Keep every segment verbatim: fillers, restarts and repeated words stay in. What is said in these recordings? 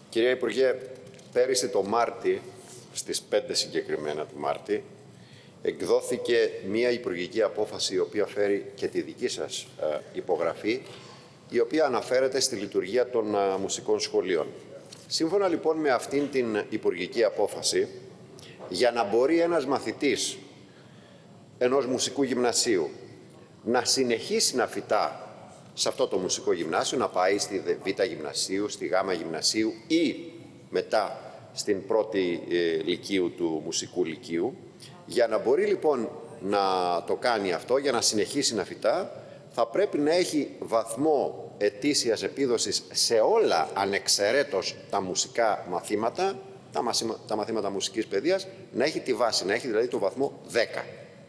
Κυρία Υπουργέ, πέρυσι το Μάρτι, στις πέντε συγκεκριμένα του Μάρτη, εκδόθηκε μία υπουργική απόφαση η οποία φέρει και τη δική σας ε, υπογραφή, η οποία αναφέρεται στη λειτουργία των ε, μουσικών σχολείων. Σύμφωνα λοιπόν με αυτήν την υπουργική απόφαση, για να μπορεί ένας μαθητής ενός μουσικού γυμνασίου να συνεχίσει να φοιτά σε αυτό το μουσικό γυμνάσιο, να πάει στη Β' γυμνασίου, στη Γ' γυμνασίου ή μετά στην πρώτη ε, λυκείου του μουσικού λυκείου, για να μπορεί λοιπόν να το κάνει αυτό, για να συνεχίσει να φοιτά, θα πρέπει να έχει βαθμό ετήσιας επίδοσης σε όλα ανεξαιρέτως τα μουσικά μαθήματα, τα, μαθήμα, τα μαθήματα μουσικής παιδείας, να έχει τη βάση, να έχει δηλαδή το βαθμό δέκα.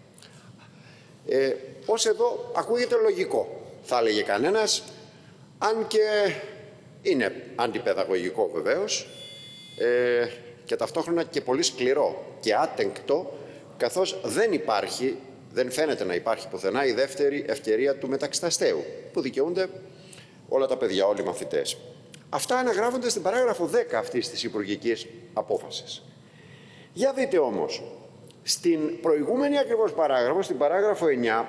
Ε, ως εδώ ακούγεται λογικό, θα έλεγε κανένας, αν και είναι αντιπαιδαγωγικό βεβαίως ε, και ταυτόχρονα και πολύ σκληρό και άτεγκτο, καθώς δεν υπάρχει, δεν φαίνεται να υπάρχει πουθενά η δεύτερη ευκαιρία του μεταξυταστέου, που δικαιούνται όλα τα παιδιά, όλοι οι μαθητές. Αυτά αναγράφονται στην παράγραφο δέκα αυτής της υπουργικής απόφασης. Για δείτε όμως, στην προηγούμενη ακριβώς παράγραφο, στην παράγραφο εννιά,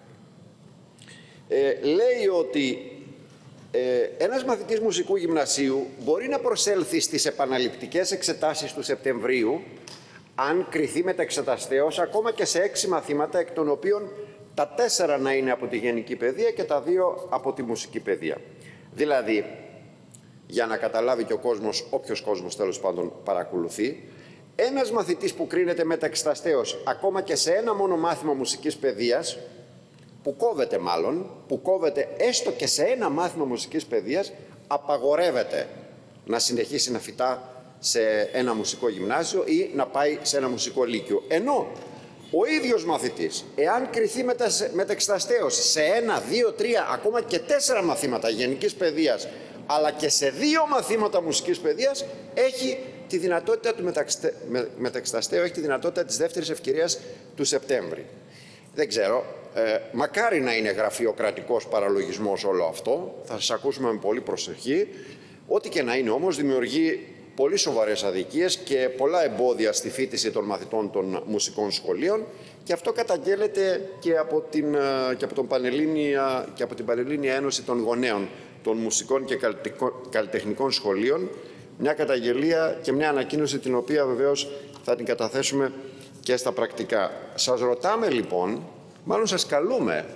ε, λέει ότι ε, ένας μαθητής μουσικού γυμνασίου μπορεί να προσέλθει στις επαναληπτικές εξετάσεις του Σεπτεμβρίου, αν κριθεί μεταξεταστέως, ακόμα και σε έξι μαθήματα, εκ των οποίων τα τέσσερα να είναι από τη γενική παιδεία και τα δύο από τη μουσική παιδεία. Δηλαδή, για να καταλάβει και ο κόσμος, όποιος κόσμος τέλος πάντων παρακολουθεί, ένας μαθητής που κρίνεται μεταξεταστέως, ακόμα και σε ένα μόνο μάθημα μουσικής παιδείας, που κόβεται μάλλον, που κόβεται έστω και σε ένα μάθημα μουσικής παιδείας, απαγορεύεται να συνεχίσει να φοιτά σε ένα μουσικό γυμνάσιο ή να πάει σε ένα μουσικό λύκειο. Ενώ ο ίδιος μαθητής, εάν κριθεί μεταξεταστέως σε ένα, δύο, τρία, ακόμα και τέσσερα μαθήματα γενικής παιδείας, αλλά και σε δύο μαθήματα μουσικής παιδείας, έχει τη δυνατότητα του μεταξεταστέου, έχει τη δυνατότητα της δεύτερης ευκαιρίας του Σεπτέμβρη. Δεν ξέρω, ε, μακάρι να είναι γραφειοκρατικός παραλογισμός όλο αυτό, θα σας ακούσουμε με πολύ προσοχή. Ό,τι και να είναι όμως, δημιουργεί πολύ σοβαρές αδικίες και πολλά εμπόδια στη φοιτηση των μαθητών των μουσικών σχολείων, και αυτό καταγγέλλεται και από την, και από τον Πανελλήνια, και από την Πανελλήνια Ένωση των Γονέων των Μουσικών και Καλλιτεχνικών Σχολείων, μια καταγγελία και μια ανακοίνωση την οποία βεβαίως θα την καταθέσουμε και στα πρακτικά. Σας ρωτάμε λοιπόν, μάλλον σας καλούμε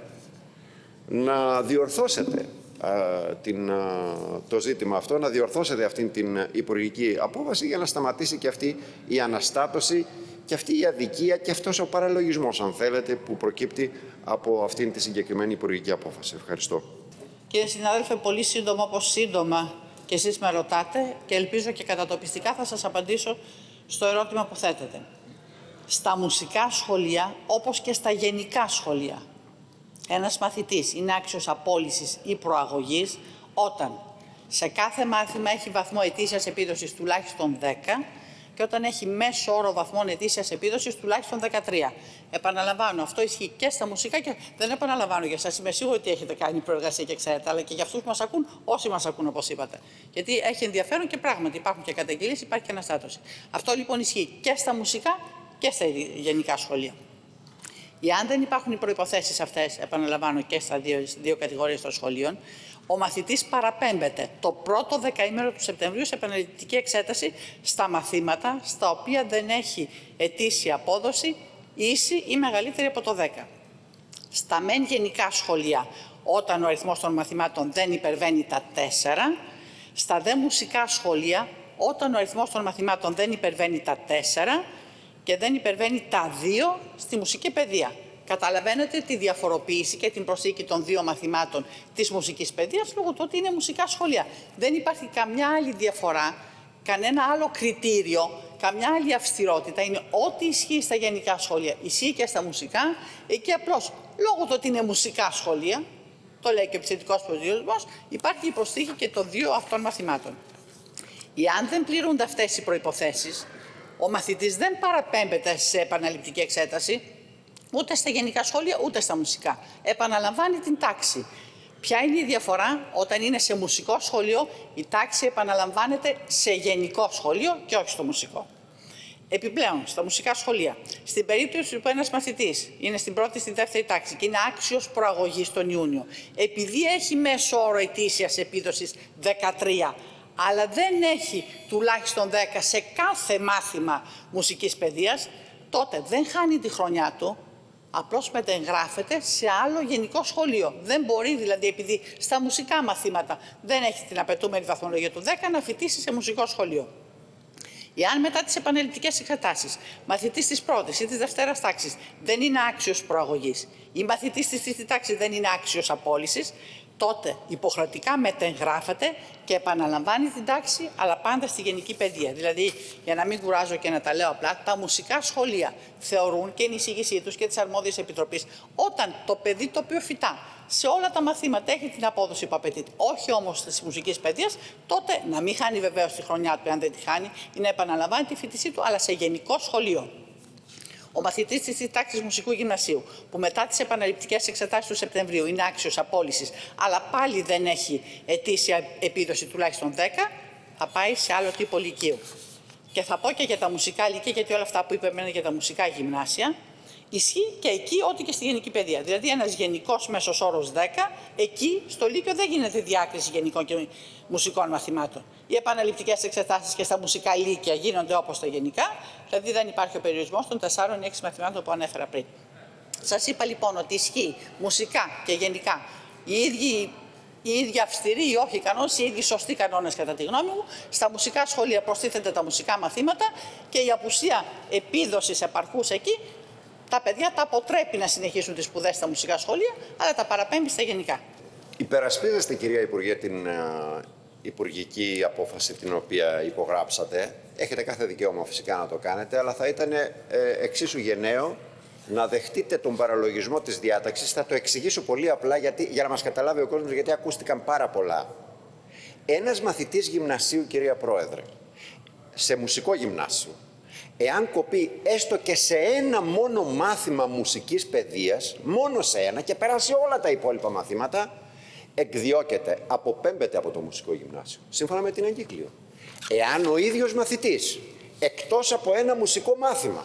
να διορθώσετε Uh, την, uh, το ζήτημα αυτό, να διορθώσετε αυτήν την υπουργική απόφαση για να σταματήσει και αυτή η αναστάτωση και αυτή η αδικία και αυτός ο παραλογισμός, αν θέλετε, που προκύπτει από αυτήν τη συγκεκριμένη υπουργική απόφαση. Ευχαριστώ. Κύριε συνάδελφε, πολύ σύντομα, όπως σύντομα και εσείς με ρωτάτε, και ελπίζω και κατατοπιστικά θα σας απαντήσω στο ερώτημα που θέτετε. Στα μουσικά σχολεία, όπως και στα γενικά σχολεία, ένας μαθητής είναι άξιος απόλυσης ή προαγωγής όταν σε κάθε μάθημα έχει βαθμό ετήσιας επίδοσης τουλάχιστον δέκα και όταν έχει μέσο όρο βαθμών ετήσιας επίδοσης τουλάχιστον δεκατρία. Επαναλαμβάνω, αυτό ισχύει και στα μουσικά και δεν επαναλαμβάνω για εσάς. Είμαι σίγουρη ότι έχετε κάνει προεργασία και ξέρετε, αλλά και για αυτούς που μας ακούν, όσοι μας ακούν, όπως είπατε. Γιατί έχει ενδιαφέρον και πράγματι υπάρχουν και καταγγελίες, υπάρχει και αναστάτωση. Αυτό λοιπόν ισχύει και στα μουσικά και στα γενικά σχολεία. Εάν δεν υπάρχουν οι προϋποθέσεις αυτές, επαναλαμβάνω, και στα δύο, δύο κατηγορίες των σχολείων, ο μαθητής παραπέμπεται το πρώτο δεκαήμερο του Σεπτεμβρίου σε επαναληπτική εξέταση στα μαθήματα στα οποία δεν έχει ετήσια απόδοση ίση ή μεγαλύτερη από το δέκα. Στα μεν γενικά σχολεία, όταν ο αριθμός των μαθημάτων δεν υπερβαίνει τα τέσσερα, στα δε μουσικά σχολεία, όταν ο αριθμός των μαθημάτων δεν υπερβαίνει τα τέσσερα, και δεν υπερβαίνει τα δύο στη μουσική παιδεία. Καταλαβαίνετε τη διαφοροποίηση και την προσθήκη των δύο μαθημάτων της μουσικής παιδείας λόγω του ότι είναι μουσικά σχολεία. Δεν υπάρχει καμιά άλλη διαφορά, κανένα άλλο κριτήριο, καμιά άλλη αυστηρότητα. Είναι ό,τι ισχύει στα γενικά σχολεία, ισχύει και στα μουσικά. Εκεί απλώς λόγω του ότι είναι μουσικά σχολεία, το λέει και ο επιθετικός προσδιορισμός, υπάρχει η προσθήκη και των δύο αυτών μαθημάτων. Εάν δεν πληρούνται αυτές οι προϋποθέσεις, ο μαθητής δεν παραπέμπεται σε επαναληπτική εξέταση ούτε στα γενικά σχόλια ούτε στα μουσικά. Επαναλαμβάνει την τάξη. Ποια είναι η διαφορά όταν είναι σε μουσικό σχολείο, η τάξη επαναλαμβάνεται σε γενικό σχολείο και όχι στο μουσικό. Επιπλέον, στα μουσικά σχολεία, στην περίπτωση που ένας μαθητής είναι στην πρώτη ή στη δεύτερη τάξη και είναι άξιος προαγωγής τον Ιούνιο, επειδή έχει μέσο όρο ετήσιας επίδοσης δεκατρία, αλλά δεν έχει τουλάχιστον δέκα σε κάθε μάθημα μουσικής παιδείας, τότε δεν χάνει τη χρονιά του, απλώς μετεγγράφεται σε άλλο γενικό σχολείο. Δεν μπορεί δηλαδή, επειδή στα μουσικά μαθήματα δεν έχει την απαιτούμενη βαθμολογία του δέκα, να φοιτήσει σε μουσικό σχολείο. Εάν μετά τις επαναληπτικές εξετάσεις μαθητής της πρώτης ή της δευτέρας τάξης δεν είναι άξιος προαγωγής ή μαθητής της τρίτης τάξης δεν είναι άξιος απόλυσης, τότε υποχρεωτικά μετεγγράφεται και επαναλαμβάνει την τάξη, αλλά πάντα στη γενική παιδεία. Δηλαδή, για να μην κουράζω και να τα λέω απλά, τα μουσικά σχολεία θεωρούν και είναι η εισήγησή τους και της αρμόδιας επιτροπής, όταν το παιδί το οποίο φυτά σε όλα τα μαθήματα έχει την απόδοση που απαιτείται, όχι όμως της μουσικής παιδείας, τότε να μην χάνει βεβαίως τη χρονιά του, αν δεν τη χάνει, ή να επαναλαμβάνει τη φοιτησή του, αλλά σε γενικό σχολείο. Ο μαθητής της τάξης μουσικού γυμνασίου, που μετά τις επαναληπτικές εξετάσεις του Σεπτεμβρίου είναι άξιος απόλυσης, αλλά πάλι δεν έχει ετήσια επίδοση τουλάχιστον δέκα, θα πάει σε άλλο τύπο λυκείου. Και θα πω και για τα μουσικά λυκεία, γιατί όλα αυτά που είπαμε για τα μουσικά γυμνάσια, ισχύει και εκεί ό,τι και στη γενική παιδεία. Δηλαδή, ένας γενικός μέσος όρος δέκα, εκεί στο Λύκειο δεν γίνεται διάκριση γενικών και μουσικών μαθημάτων. Οι επαναληπτικές εξετάσεις και στα μουσικά λύκεια γίνονται όπως τα γενικά, δηλαδή δεν υπάρχει ο περιορισμός των τεσσάρων ή έξι μαθημάτων που ανέφερα πριν. Σας είπα λοιπόν ότι ισχύει μουσικά και γενικά οι ίδιοι. Οι ίδιοι αυστηροί ή όχι κανόνες, οι ίδιοι σωστοί κανόνες κατά τη γνώμη μου. Στα μουσικά σχολεία προστίθενται τα μουσικά μαθήματα και η απουσία επίδοσης επαρκούς εκεί, τα παιδιά τα αποτρέπει να συνεχίσουν τις σπουδές στα μουσικά σχολεία, αλλά τα παραπέμπει στα γενικά. Υπερασπίζεστε, κυρία Υπουργέ, την uh, υπουργική απόφαση την οποία υπογράψατε. Έχετε κάθε δικαίωμα φυσικά να το κάνετε, αλλά θα ήταν ε, εξίσου γενναίο να δεχτείτε τον παραλογισμό της διάταξης. Θα το εξηγήσω πολύ απλά γιατί, για να μας καταλάβει ο κόσμος, γιατί ακούστηκαν πάρα πολλά. Ένας μαθητής γυμνασίου, κυρία Πρόεδρε, σε μουσικό γυμνάσιο, εάν κοπεί έστω και σε ένα μόνο μάθημα μουσικής παιδείας, μόνο σε ένα, και περάσει όλα τα υπόλοιπα μαθήματα, εκδιώκεται, αποπέμπεται από το μουσικό γυμνάσιο, σύμφωνα με την εγκύκλιο. Εάν ο ίδιος μαθητής, εκτός από ένα μουσικό μάθημα,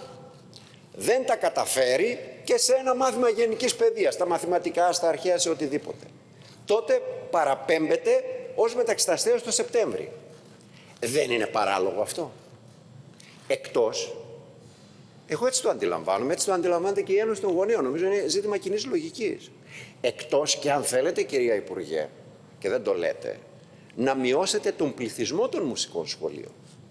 δεν τα καταφέρει και σε ένα μάθημα γενικής παιδείας, στα μαθηματικά, στα αρχαία, σε οτιδήποτε, τότε παραπέμπεται ως μεταξυταστέως το Σεπτέμβρη. Δεν είναι παράλογο αυτό? Εκτός, εγώ έτσι το αντιλαμβάνομαι, έτσι το αντιλαμβάνεται και η Ένωση των Γονέων, νομίζω είναι ζήτημα κοινής λογικής. Εκτός και αν θέλετε, κυρία Υπουργέ, και δεν το λέτε, να μειώσετε τον πληθυσμό των μουσικών σχολείων.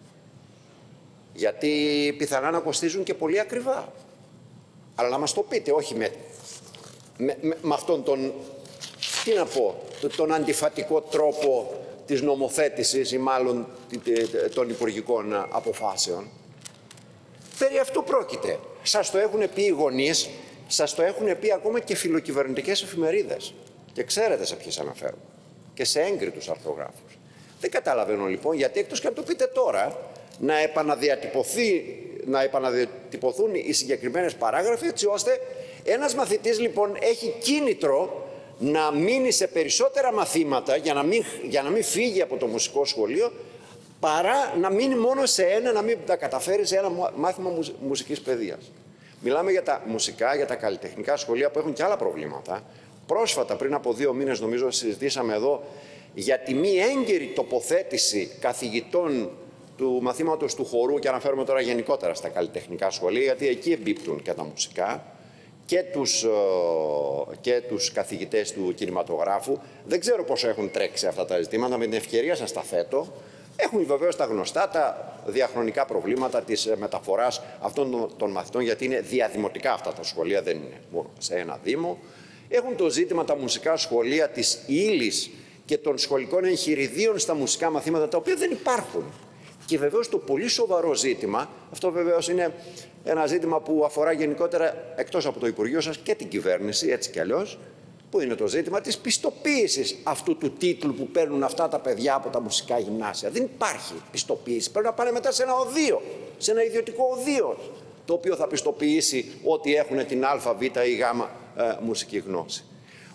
Γιατί πιθανά να κοστίζουν και πολύ ακριβά. Αλλά να μας το πείτε, όχι με, με, με, με αυτόν τον, τι να πω, τον αντιφατικό τρόπο της νομοθέτησης ή μάλλον των υπουργικών αποφάσεων. Περί αυτού πρόκειται. Σας το έχουν πει οι γονείς, σας το έχουν πει ακόμα και φιλοκυβερνητικές εφημερίδες. Και ξέρετε σε ποιες αναφέρω. Και σε έγκριτους αρθρογράφους. Δεν καταλαβαίνω λοιπόν γιατί, εκτός και να το πείτε τώρα, να, επαναδιατυπωθεί, να επαναδιατυπωθούν οι συγκεκριμένες παράγραφοι, έτσι ώστε ένας μαθητής λοιπόν έχει κίνητρο να μείνει σε περισσότερα μαθήματα για να μην, για να μην φύγει από το μουσικό σχολείο, παρά να μείνει μόνο σε ένα, να μην τα καταφέρει σε ένα μάθημα μουσικής παιδείας. Μιλάμε για τα μουσικά, για τα καλλιτεχνικά σχολεία που έχουν και άλλα προβλήματα. Πρόσφατα, πριν από δύο μήνες, νομίζω, συζητήσαμε εδώ για τη μη έγκαιρη τοποθέτηση καθηγητών του μαθήματος του χορού, και αναφέρομαι τώρα γενικότερα στα καλλιτεχνικά σχολεία, γιατί εκεί εμπίπτουν και τα μουσικά, και τους, και τους καθηγητές του κινηματογράφου. Δεν ξέρω πόσο έχουν τρέξει αυτά τα ζητήματα, με την ευκαιρία σας τα θέτω. Έχουν βεβαίως τα γνωστά, τα διαχρονικά προβλήματα της μεταφοράς αυτών των μαθητών, γιατί είναι διαδημοτικά αυτά τα σχολεία, δεν είναι μόνο σε ένα δήμο. Έχουν το ζήτημα τα μουσικά σχολεία της ύλης και των σχολικών εγχειριδίων στα μουσικά μαθήματα, τα οποία δεν υπάρχουν. Και βεβαίως το πολύ σοβαρό ζήτημα, αυτό βεβαίως είναι ένα ζήτημα που αφορά γενικότερα, εκτός από το Υπουργείο σας, και την κυβέρνηση, έτσι κι αλλιώς, που είναι το ζήτημα της πιστοποίησης αυτού του τίτλου που παίρνουν αυτά τα παιδιά από τα μουσικά γυμνάσια. Δεν υπάρχει πιστοποίηση. Πρέπει να πάνε μετά σε ένα οδείο, σε ένα ιδιωτικό οδείο, το οποίο θα πιστοποιήσει ότι έχουν την α, β ή γ ε, μουσική γνώση.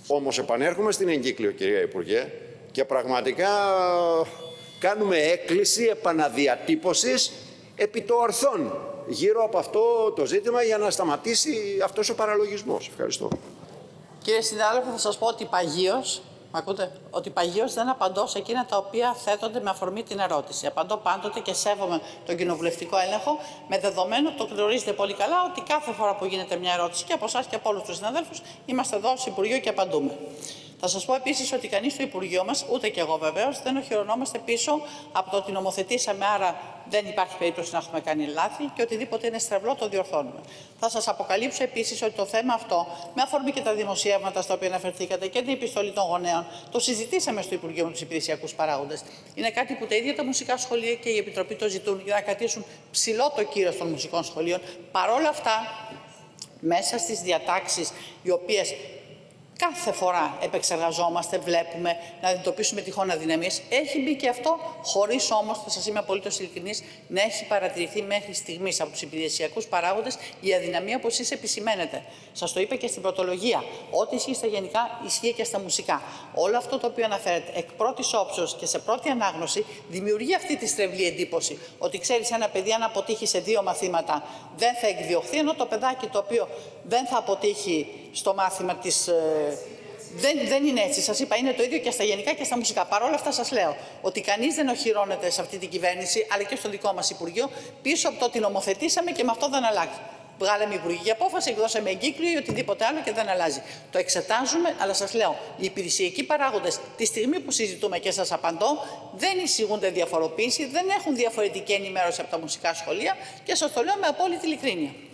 Όμως επανέρχομαι στην εγκύκλιο, κυρία Υπουργέ, και πραγματικά κάνουμε έκκληση επαναδιατύπωσης επί το ορθόν γύρω από αυτό το ζήτημα για να σταματήσει αυτός ο παραλογισμός. Ευχαριστώ. Κύριε συνάδελφε, θα σας πω ότι παγίως, μ' ακούτε, ότι παγίως δεν απαντώ σε εκείνα τα οποία θέτονται με αφορμή την ερώτηση. Απαντώ πάντοτε και σέβομαι τον κοινοβουλευτικό έλεγχο, με δεδομένο, το γνωρίζετε πολύ καλά, ότι κάθε φορά που γίνεται μια ερώτηση και από εσάς και από όλους τους συναδέλφους, είμαστε εδώ στο Υπουργείο και απαντούμε. Θα σας πω επίσης ότι κανείς στο Υπουργείο μας, ούτε και εγώ βεβαίως, δεν οχυρωνόμαστε πίσω από το ότι νομοθετήσαμε, άρα δεν υπάρχει περίπτωση να έχουμε κάνει λάθη και οτιδήποτε είναι στρεβλό το διορθώνουμε. Θα σας αποκαλύψω επίσης ότι το θέμα αυτό, με αφορμή και τα δημοσιεύματα στα οποία αναφερθήκατε και την επιστολή των γονέων, το συζητήσαμε στο Υπουργείο με τους υπηρεσιακούς παράγοντες. Είναι κάτι που τα ίδια τα μουσικά σχολεία και η Επιτροπή το ζητούν για να κρατήσουν ψηλό το κύρος των μουσικών σχολείων. Παρ' όλα αυτά, μέσα στις διατάξεις οι οποίες κάθε φορά επεξεργαζόμαστε, βλέπουμε να αντιμετωπίσουμε τυχόν αδυναμίες. Έχει μπει και αυτό, χωρίς όμως, θα σας είμαι απολύτως ειλικρινής, να έχει παρατηρηθεί μέχρι στιγμής από τους υπηρεσιακούς παράγοντες η αδυναμία που εσείς επισημαίνετε. Σας το είπα και στην πρωτολογία. Ό,τι ισχύει στα γενικά, ισχύει και στα μουσικά. Όλο αυτό το οποίο αναφέρεται εκ πρώτης όψεως και σε πρώτη ανάγνωση δημιουργεί αυτή τη στρεβλή εντύπωση. Ότι ξέρεις, ένα παιδί, αν αποτύχει σε δύο μαθήματα, δεν θα εκδιωχθεί, ενώ το παιδάκι το οποίο δεν θα αποτύχει στο μάθημα της. Δεν, δεν είναι έτσι. Σας είπα, είναι το ίδιο και στα γενικά και στα μουσικά. Παρ' όλα αυτά, σας λέω ότι κανείς δεν οχυρώνεται σε αυτή την κυβέρνηση, αλλά και στο δικό μας Υπουργείο, πίσω από το ότι νομοθετήσαμε και με αυτό δεν αλλάξει. Βγάλαμε υπουργική απόφαση, εκδώσαμε εγκύκλιο ή οτιδήποτε άλλο και δεν αλλάζει. Το εξετάζουμε, αλλά σας λέω, οι υπηρεσιακοί παράγοντες, τη στιγμή που συζητούμε και σας απαντώ, δεν εισηγούνται διαφοροποίηση, δεν έχουν διαφορετική ενημέρωση από τα μουσικά σχολεία και σας το λέω με απόλυτη ειλικρίνεια.